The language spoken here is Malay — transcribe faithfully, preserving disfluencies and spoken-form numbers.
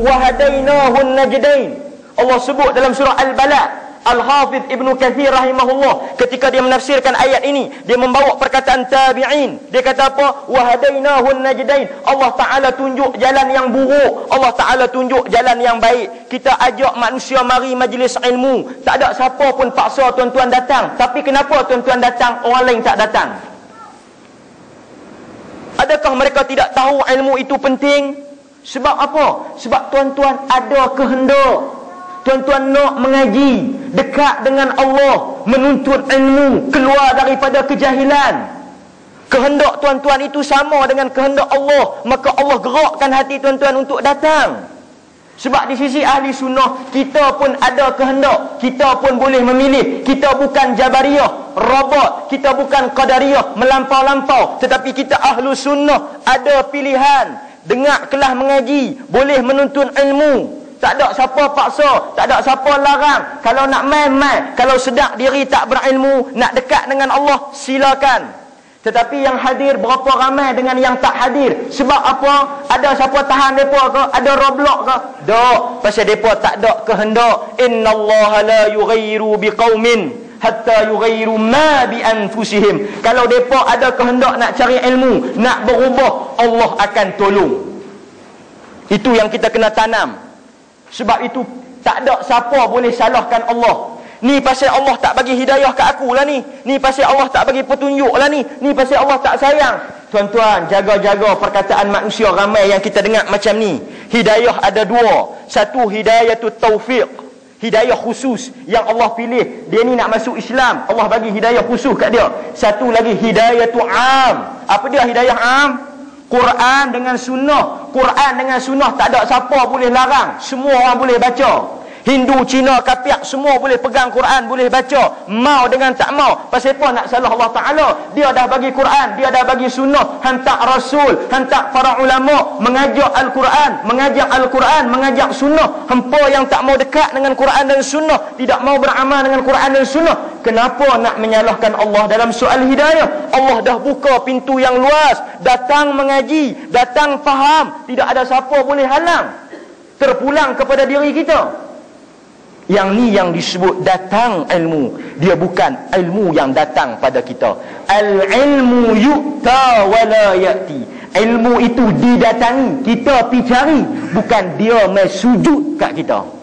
wa hadainahun najdain. Allah sebut dalam surah Al-Balad. Al-Hafidh Ibnu Katsir rahimahullah ketika dia menafsirkan ayat ini, dia membawa perkataan tabi'in. Dia kata apa? Wa hadainahun najdain. Allah Taala tunjuk jalan yang buruk, Allah Taala tunjuk jalan yang baik. Kita ajak manusia mari majlis ilmu, tak ada siapa pun paksa tuan-tuan datang. Tapi kenapa tuan-tuan datang, orang lain tak datang? Adakah mereka tidak tahu ilmu itu penting? Sebab apa? Sebab tuan-tuan ada kehendak. Tuan-tuan nak mengaji, dekat dengan Allah, menuntut ilmu, keluar daripada kejahilan. Kehendak tuan-tuan itu sama dengan kehendak Allah, maka Allah gerakkan hati tuan-tuan untuk datang. Sebab di sisi ahli sunnah, kita pun ada kehendak, kita pun boleh memilih. Kita bukan Jabariyah, Rabat, kita bukan Qadariyah, melampau-lampau. Tetapi kita ahlu sunnah, ada pilihan. Dengar kelas mengaji, boleh menuntut ilmu. Tak ada siapa paksa, tak ada siapa larang. Kalau nak main, main. Kalau sedar diri tak berilmu, nak dekat dengan Allah, silakan. Tetapi yang hadir berapa ramai dengan yang tak hadir? Sebab apa? Ada siapa tahan mereka ke? Ada roblok ke? Tak. Pasal mereka tak ada kehendak. Innallaha la yughayyiru biqaumin hatta yughayyiru ma bi anfusihim. Kalau mereka ada kehendak nak cari ilmu, nak berubah, Allah akan tolong. Itu yang kita kena tanam. Sebab itu tak ada siapa boleh salahkan Allah. Ni pasal Allah tak bagi hidayah ke aku lah ni. Ni pasal Allah tak bagi petunjuk lah ni. Ni pasal Allah tak sayang. Tuan-tuan, jaga-jaga perkataan manusia ramai yang kita dengar macam ni. Hidayah ada dua. Satu, hidayah tu taufiq, hidayah khusus yang Allah pilih. Dia ni nak masuk Islam, Allah bagi hidayah khusus kat dia. Satu lagi, hidayah tu am. Apa dia hidayah am? Quran dengan sunnah. Quran dengan sunnah tak ada siapa boleh larang. Semua orang boleh baca. Hindu, Cina, Kapiak, semua boleh pegang Quran, boleh baca. Mau dengan tak mau. Pasal apa nak salah Allah Ta'ala? Dia dah bagi Quran, dia dah bagi sunnah. Hantar Rasul, hantar para ulama mengajak Al-Quran, mengajak Al-Quran, mengajak sunnah. Hampa yang tak mau dekat dengan Quran dan sunnah, tidak mau beramal dengan Quran dan sunnah, kenapa nak menyalahkan Allah dalam soal hidayah? Allah dah buka pintu yang luas. Datang mengaji, datang faham. Tidak ada siapa boleh halang. Terpulang kepada diri kita. Yang ni yang disebut datang ilmu. Dia bukan ilmu yang datang pada kita. Al-ilmu yu'ta wa la ya'ti. Ilmu itu didatangi, kita pergi cari. Bukan dia mai sujud kat kita.